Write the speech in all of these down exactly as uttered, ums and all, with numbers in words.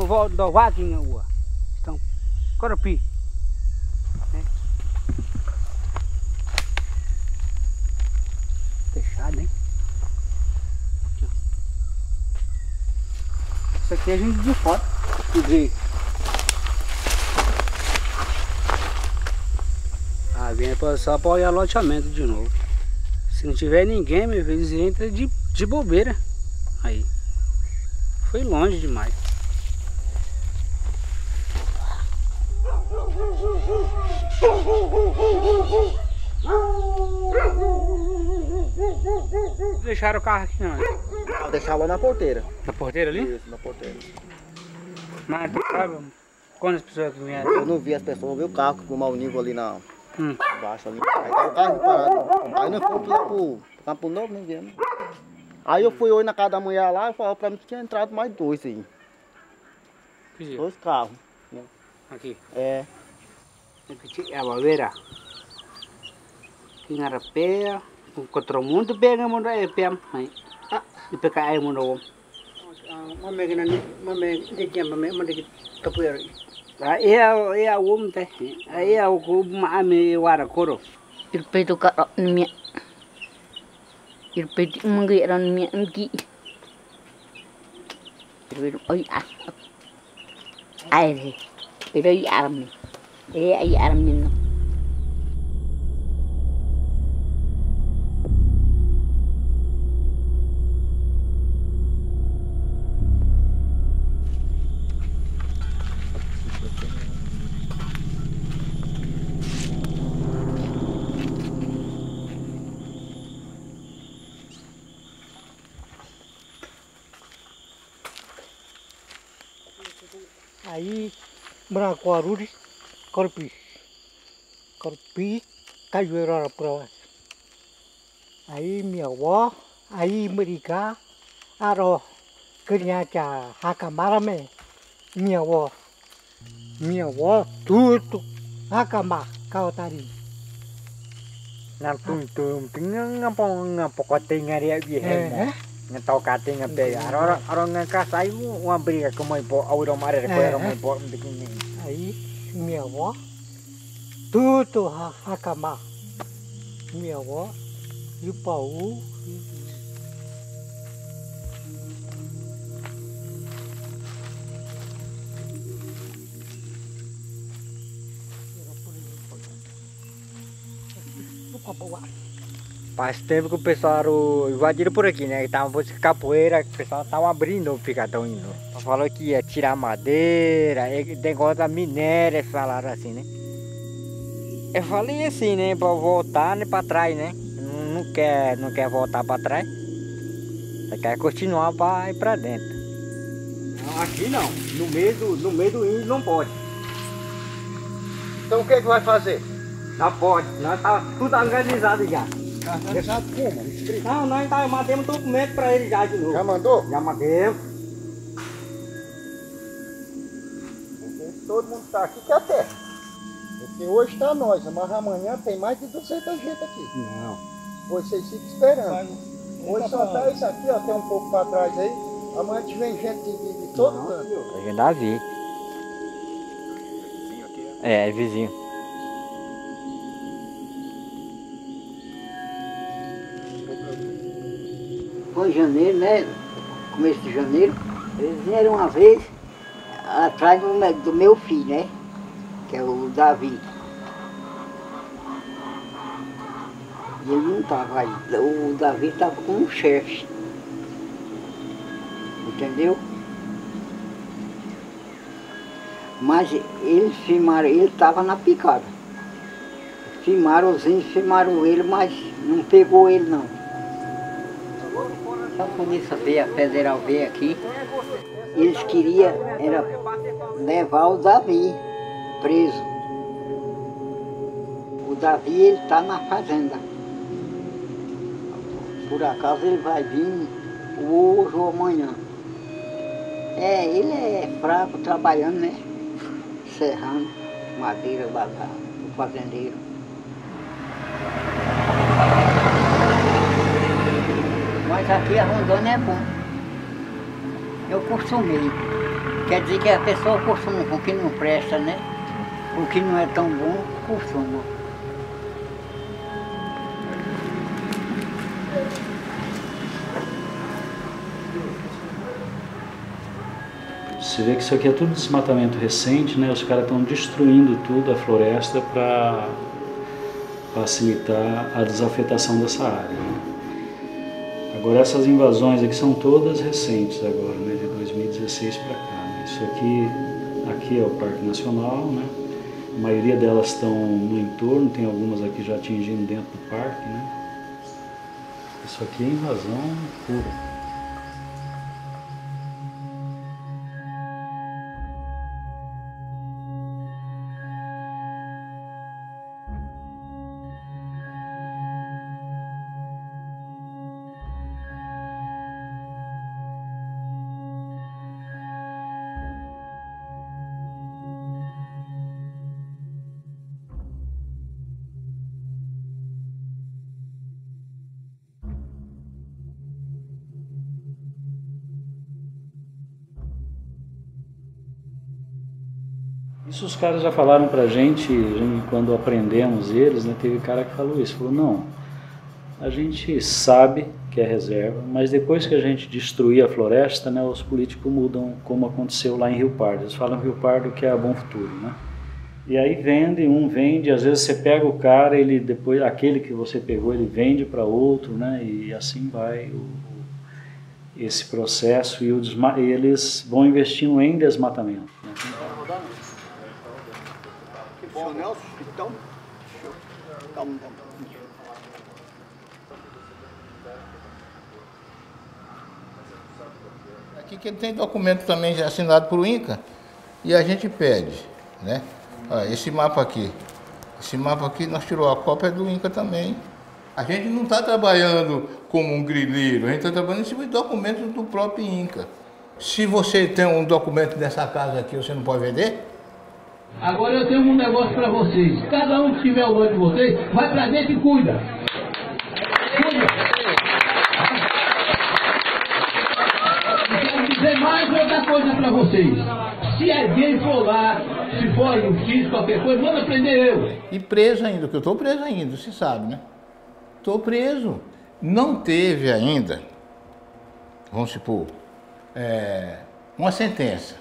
vou do vaquinha ua. Então, corpi. Né? Fechado, hein? Aqui, ó. Isso aqui a gente de foto. De... Ah, vem só para olhar loteamento de novo. Se não tiver ninguém, meu filho, entra de, de bobeira. Aí. Foi longe demais. Deixaram o carro aqui não? Vou deixar lá na porteira. Na porteira ali? Isso, na porteira. Mas tu sabe quantas pessoas que vieram? Eu não vi as pessoas, eu vi o carro com o mau nível ali na... Hum. Baixo ali. Aí tá o carro parado. Aí nós fomos lá pro Campo Novo, nem viemos. Aí eu fui hoje na casa da mulher lá e falou pra mim que tinha entrado mais dois aí. Que dois carros. Aqui. É. É a bobeira. Aqui na rapé, encontrou muito bem a mão da E P M. Ah, e pegar aí mano. Uma mega na uma mega de que uma mega de capoeira. Aí é é o homem tá. Aí é o que mame wara coro. Il peito ka minha. Il peito mangira minha aqui. Il oi a. Ai. Il oi arme. É ai arme não. Aí, Maracuaruri, Corpi. Corpi, Cajueira Prova. Aí, minha avó, aí, Americá, Aro, Criança, Hacamarame, minha avó. Minha avó, tudo, Hacamar, Cautari. Nang tung tung tung ngapong ngapokote ngari bihe. Ngentau kate ngabe aro aro ngakasai ngabri ka mai po auro mare ko aro mai po begini. Aí, minha avó, tudo Hacamar. Minha avó, e o Paú. Faz tempo que o pessoal invadiram por aqui, né? Tava buscando capoeira, o pessoal tava abrindo o picadão indo. Falou que ia tirar madeira, negócio da minéria, falaram assim, né? Eu falei assim, né? Pra voltar, né? Pra trás, né? Não, não, quer, não quer voltar pra trás. Você quer continuar pra ir pra dentro. Não, aqui não. No meio do, no meio do índio não pode. Então o que é que vai fazer? Não pode. Nós tá tudo organizado já. Organizado como? Não, nós tá, mandamos documento pra ele já de novo. Já mandou? Já mandemos. Todo mundo tá aqui que até. Porque hoje tá nós, mas amanhã tem mais de duzentas gente aqui. Não. Hoje vocês ficam esperando. Hoje só tá isso aqui, ó, tem um pouco pra trás aí. Amanhã te vem gente de, de, de todo canto. Eu ainda vi. É, é vizinho. Foi em janeiro, né? Começo de janeiro. Eles vieram uma vez atrás do, meu- do meu filho, né? Que é o Davi. E ele não estava aí. O Davi estava com um chefe. Entendeu? Mas eles filmaram, ele estava na picada. Filmaram os índios, filmaram ele, mas não pegou ele não. A polícia veio, a federal veio aqui, eles queriam era levar o Davi preso. O Davi ele está na fazenda. Por acaso ele vai vir hoje ou amanhã. É, ele é fraco trabalhando, né? Serrando, madeira, batata, o fazendeiro. Mas aqui a Rondônia é bom. Eu costumei. Quer dizer que a pessoa costuma com o que não presta, né? O que não é tão bom, costuma. Você vê que isso aqui é tudo desmatamento recente, né? Os caras estão destruindo tudo, a floresta, para facilitar a desafetação dessa área, né? Agora essas invasões aqui são todas recentes agora, né? De dois mil e dezesseis para cá, né? Isso aqui, aqui é o Parque Nacional, né? A maioria delas estão no entorno, tem algumas aqui já atingindo dentro do parque, né? Isso aqui é invasão pura. Isso os caras já falaram pra gente, gente, quando aprendemos eles, né, teve cara que falou isso, falou, não, a gente sabe que é reserva, mas depois que a gente destruir a floresta, né, os políticos mudam, como aconteceu lá em Rio Pardo. Eles falam Rio Pardo que é Bom Futuro, né? E aí vende, um vende, às vezes você pega o cara, ele depois, aquele que você pegou, ele vende para outro, né, e assim vai o, esse processo, e, o desma, e eles vão investindo em desmatamento, né? Bom, Nelson, então, então, aqui que ele tem documento também já assinado por o INCRA e a gente pede, né? Ah, esse mapa aqui, esse mapa aqui nós tirou a cópia do INCRA também. A gente não está trabalhando como um grileiro, a gente está trabalhando em cima de documentos do próprio INCRA. Se você tem um documento dessa casa aqui, você não pode vender? Agora eu tenho um negócio para vocês. Cada um que tiver o nome de vocês, vai para dentro e cuida. Cuida. E quero dizer mais outra coisa para vocês. Se alguém for lá, se for justiça, qualquer coisa, manda prender eu. E preso ainda, que eu estou preso ainda, você sabe, né? Estou preso. Não teve ainda, vamos supor, é, uma sentença.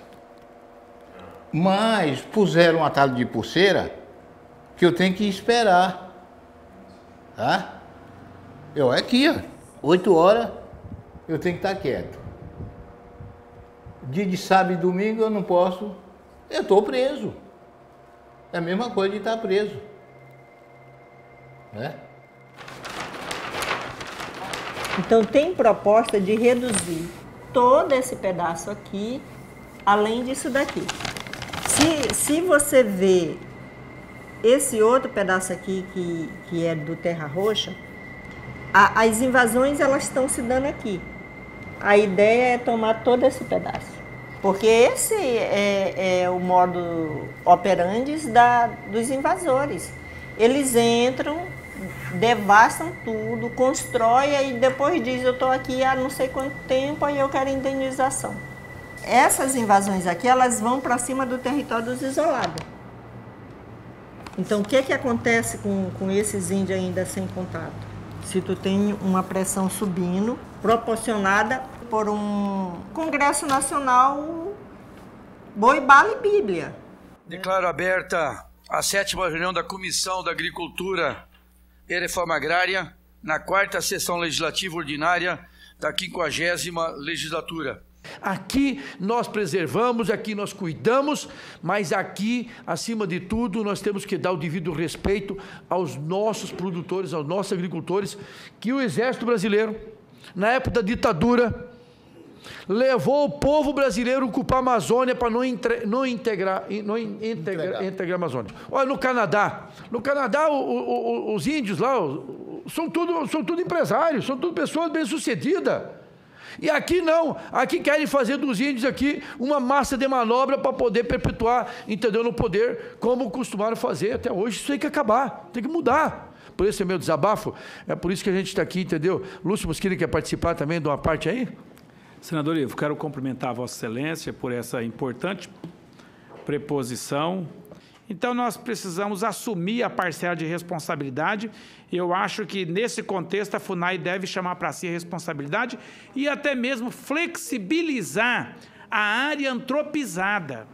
Mas puseram um atalho de pulseira que eu tenho que esperar, tá? Eu aqui, ó, oito horas eu tenho que estar quieto. Dia de sábado e domingo eu não posso, eu estou preso. É a mesma coisa de estar preso, né? Então tem proposta de reduzir todo esse pedaço aqui, além disso daqui. Se, se você vê esse outro pedaço aqui, que, que é do Terra Roxa, a, as invasões elas estão se dando aqui. A ideia é tomar todo esse pedaço. Porque esse é, é o modo operandi da, dos invasores. Eles entram, devastam tudo, constroem e depois diz, eu estou aqui há não sei quanto tempo e eu quero indenização. Essas invasões aqui, elas vão para cima do território dos isolados. Então, o que que acontece com, com esses índios ainda sem contato? Se tu tem uma pressão subindo, proporcionada por um Congresso Nacional Boi, Bala e Bíblia. Declaro aberta a sétima reunião da Comissão da Agricultura e Reforma Agrária, na quarta sessão legislativa ordinária da quinquagésima legislatura. Aqui nós preservamos, aqui nós cuidamos, mas aqui, acima de tudo, nós temos que dar o devido respeito aos nossos produtores, aos nossos agricultores, que o Exército Brasileiro, na época da ditadura, levou o povo brasileiro a ocupar a Amazônia para não, entre, não, integrar, não integrar, integrar a Amazônia. Olha, no Canadá, no Canadá o, o, os índios lá são tudo, são tudo empresários, são tudo pessoas bem-sucedidas. E aqui não, aqui querem fazer dos índios aqui uma massa de manobra para poder perpetuar, entendeu, no poder, como costumaram fazer até hoje. Isso tem que acabar, tem que mudar. Por esse é meu desabafo, é por isso que a gente está aqui, entendeu? Lúcio Mosquito quer participar também de uma parte aí? Senador Ivo, quero cumprimentar a Vossa Excelência por essa importante preposição. Então, nós precisamos assumir a parcela de responsabilidade. Eu acho que, nesse contexto, a FUNAI deve chamar para si a responsabilidade e até mesmo flexibilizar a área antropizada.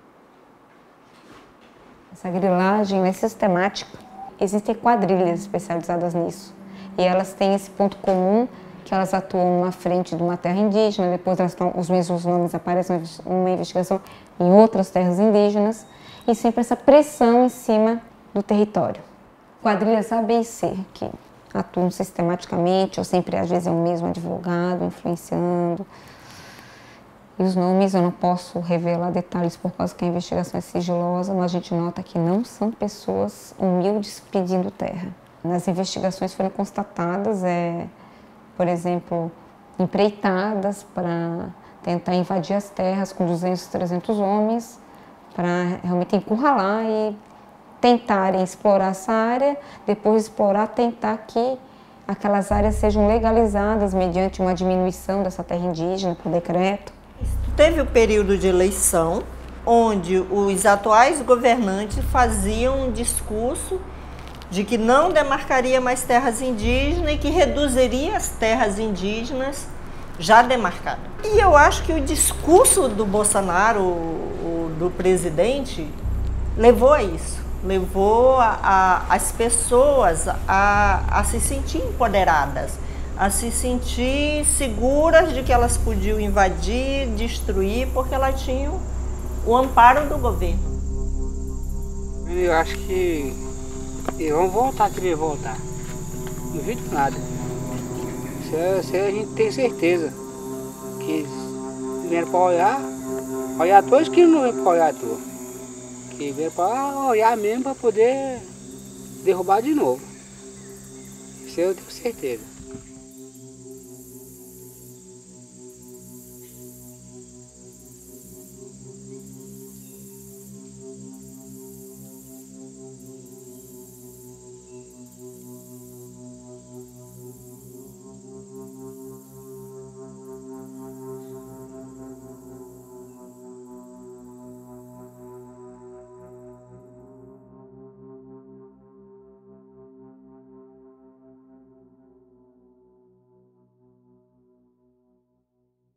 Essa grilagem é sistemática. Existem quadrilhas especializadas nisso. E elas têm esse ponto comum, que elas atuam na frente de uma terra indígena, depois elas estão, os mesmos nomes aparecem numa investigação em outras terras indígenas, e sempre essa pressão em cima do território. Quadrilhas A, B e C, que atuam sistematicamente, ou sempre, às vezes, é o mesmo advogado influenciando. E os nomes eu não posso revelar detalhes por causa que a investigação é sigilosa, mas a gente nota que não são pessoas humildes pedindo terra. Nas investigações foram constatadas, é, por exemplo, empreitadas para tentar invadir as terras com duzentos, trezentos homens, para realmente encurralar e tentarem explorar essa área, depois de explorar, tentar que aquelas áreas sejam legalizadas mediante uma diminuição dessa terra indígena por decreto. Teve o período de eleição, onde os atuais governantes faziam um discurso de que não demarcaria mais terras indígenas e que reduziria as terras indígenas já demarcadas. E eu acho que o discurso do Bolsonaro, o, do presidente, levou a isso, levou a, a, as pessoas a, a se sentir empoderadas, a se sentir seguras de que elas podiam invadir, destruir, porque elas tinham o amparo do governo. Eu acho que eles vão voltar, querer voltar. Não duvido nada. Isso a gente tem certeza. Que eles vieram para olhar, olhar à toa, que não vêm para olhar à toa. Que vieram para olhar mesmo para poder derrubar de novo. Isso eu tenho certeza.